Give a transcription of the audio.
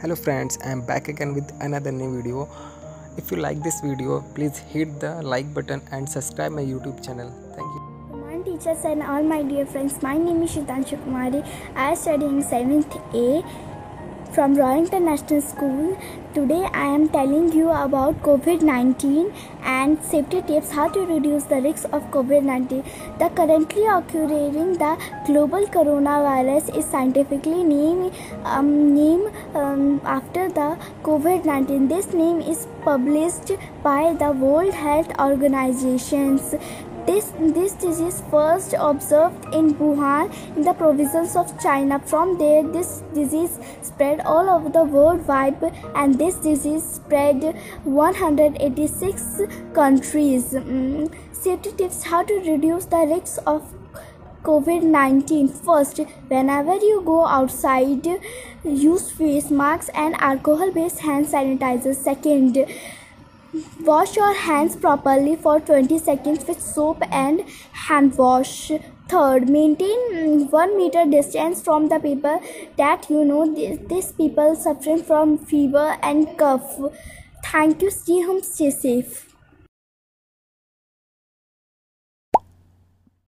Hello friends, I am back again with another new video. If you like this video, please hit the like button and subscribe my YouTube channel. Thank you. My teachers and all my dear friends, my name is Shitanshu Kumari. I study in 7th A from Royal International School. Today I am telling you about COVID-19 and safety tips, how to reduce the risks of COVID-19. The currently occurring the global coronavirus is scientifically named after the COVID-19. This name is published by the World Health Organizations. This disease first observed in Wuhan in the province of China. From there, this disease spread all over the world wide, and this disease spread 186 countries. Safety tips, how to reduce the risks of COVID-19. First, whenever you go outside, use face masks and alcohol-based hand sanitizer. Second, wash your hands properly for 20 seconds with soap and hand wash. Third, maintain 1 meter distance from the people that you know. These people suffering from fever and cough. Thank you. Stay home, stay safe.